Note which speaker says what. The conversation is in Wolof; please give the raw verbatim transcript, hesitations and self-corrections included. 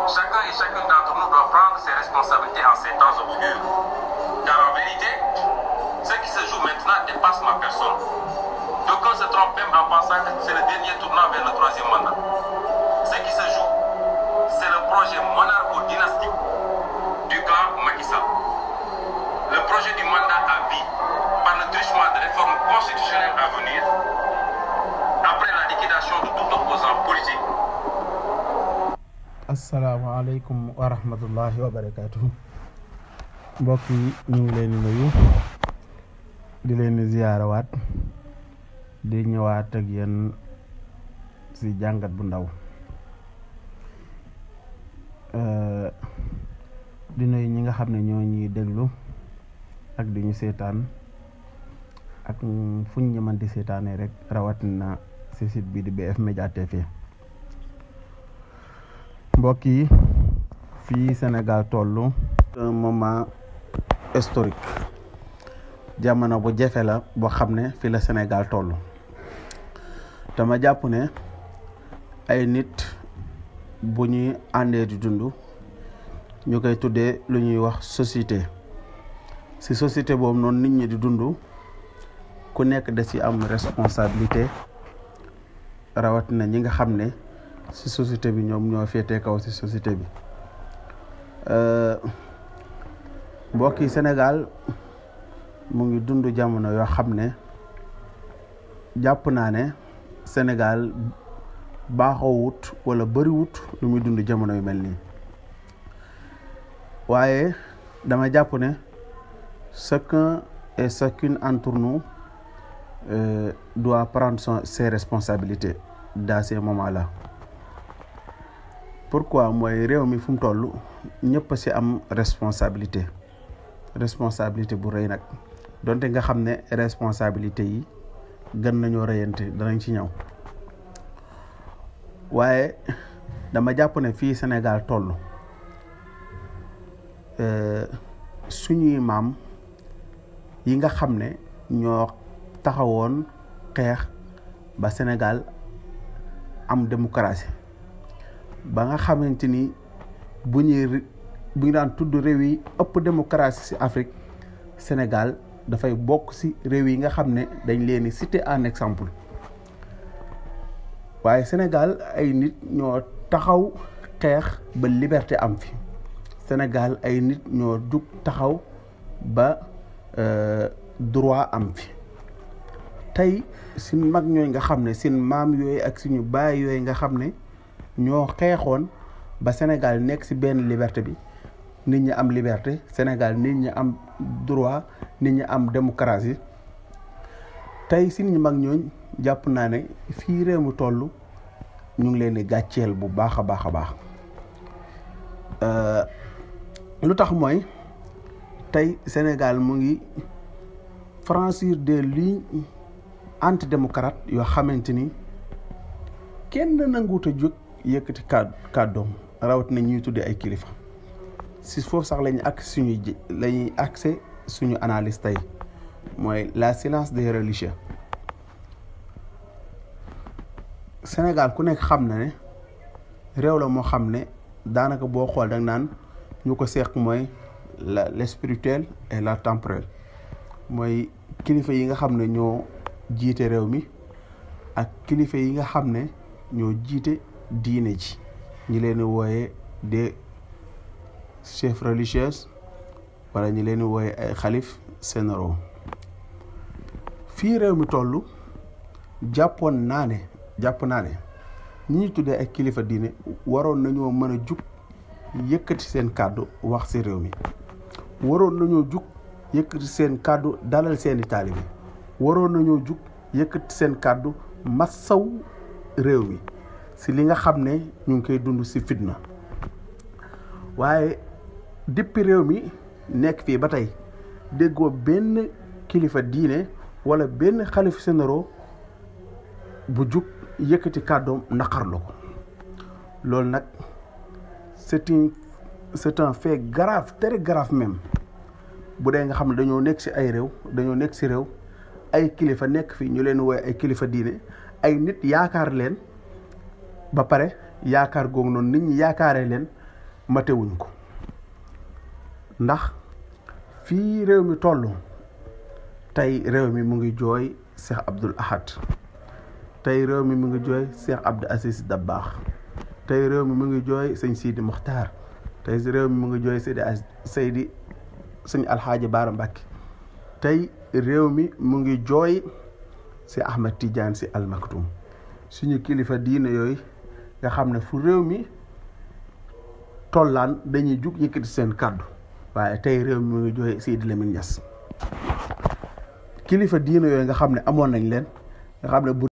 Speaker 1: Chacun et chacune d'entre nous doit prendre ses responsabilités en ces temps obscurs. Car en vérité, ce qui se joue maintenant dépasse ma personne. D'aucuns se trompent même en pensant que c'est le dernier tournant vers le troisième mandat. Ce qui se joue, c'est le projet monarcho-dynastique du clan Macky Sall. Le projet du mandat à vie par le truchement de réformes constitutionnelles à venir après la liquidation de tout opposant politique.
Speaker 2: asalaamaaleykum wa rahmatullahi wa barakatuh. mbokk yi ñu ngi leen di nuyu di leen di ziyaarawaat di ñëwaat ak yéen ci jàngat bu ndaw di nuyu ñi nga xam ne ñoo ñuy déglu ak di ñu seetaan ak fuñ ñu mën di seetaanee rek rawatina ci site bi di B F Media T V. mbokk yi fii Sénégal tollu un moment historique, jamono bu jafe la boo xam ne fii la Sénégal tollu dama jàpp ne ay nit bu ñuy àndee di dund ñu koy tuddee lu ñuy wax société. ci société boobu noonu nit ñi di dund ku nekk da ci am responsabilité, rawatina ñi nga xam ne ci société bi ñoom ñoo féetee kaw ci société bi. mbokki Sénégal mu ngi dund jamono yoo xam ne jàpp naa ne Sénégal baaxoowut wala bëriwut lu muy dund jamono yu mel nii, waaye dama jàpp ne chacun et chacune d'entre nous euh, doit prendre son, ses responsabilités dans ces moments-là. Pourquoi mooy réew mi fu mu toll ñëpp ci am responsabilité responsabilité bu rëy nag donte nga xam ne responsabilité yi gën nañoo rëyante danañ ci ñëw, waaye dama jàpp ne fii Sénégal toll suñuy maam yi nga xam ne ñoo taxawoon xeex ba Sénégal am démocratie, ba nga xamante ni bu ñuy bu ñu daan tudd réew yi ëpp démocratie ci Afrique, Sénégal dafay bokk ci réew yi nga xam ne dañ leen di citer en exemple. waaye Sénégal ay nit ñoo taxaw xeex ba liberté am fi. Sénégal ay nit ñoo jug taxaw ba droit am fi. tey suñ mag ñooy nga xam ne seen maam yooyu ak suñu baay yooyu nga xam ne ñoo xeexoon ba Sénégal nekk ci benn liberté bi, nit ñi am liberté Sénégal, nit ñi am droit, nit ñi am démocratie. tey si ñu mag ñooñ jàpp naa ne fii réew mi toll ñu ngi leen di gàcceel bu baax a baax a baax. lu tax mooy tey Sénégal mu ngi franchir des lignes antidémocrate yoo xamante ni kenn nanguut a jóg yëkkati kàddu kàddoom, rawatina ñuy tuddee ay kilifa. si foofu sax lañu ak suñuy ji lañuy accès suñu analyse tey mooy la silence des religieux. Sénégal ku nekk xam na ne réew la moo xam ne daanaka boo xool danga naan ñu ko seq mooy la le spirituel et la temporel, mooy kilifa yi nga xam ne ñoo jiite réew mi ak kilifa yi nga xam ne ñoo jiite diine ji, ñi leen di wooyee des chefs religieux wala ñi leen di wooyee ay xalif généraux. fii réew mi toll jàppoon naa ne jàpp naa ne ñi ñu tuddee ay kilifa diine waroon nañoo mën a jug yëkkati seen kàddu wax ci réew mi, waroon nañoo jug yëkkati seen kàddu dalal seeni taalibe, waroon nañoo jug yëkkati seen kàddu massaw réew mi ci li nga xam ne ñu ngi koy dund ci fitna. waaye depuis réew mi nekk fii ba tey déggoo benn kilifa diine wala benn xalif généraux bu jug yëkkati kàddoom naqarlu ko. loolu nag c'est un c'est un fait grave, très grave même. bu dee nga xam ne dañoo nekk ci ay réew dañoo nekk ci réew ay kilifa nekk fii ñu leen wooye ay kilifa diine, ay nit yaakaar leen ba pare yaakaar googu noonu nit ñi yaakaaree leen matewuñ ko ndax fii réew mi toll tey réew mi mu ngi jooy Cheikh Abdoul Ahad tey réew mi mu ngi jooy Cheikh Abdou Aziz Dabakh tey réew mi mu ngi jooy sëñ Sidi Mokhtar tey réew mi mu ngi jooy Seydi Seydi sëñ Alxaaji Baara Mbàkke tey réew mi mu ngi jooy si Ahmed Tidiane si Al Maktoum suñu kilifa diine yooyu nga xam ne fu réew mi tollaan dañuy jug yëkkati seen kàddu waaye tey réew mi mu ngi jooy Seydi Lamine Niass kilifa diine yooyu nga xam ne amoon nañ leen nga xam ne bu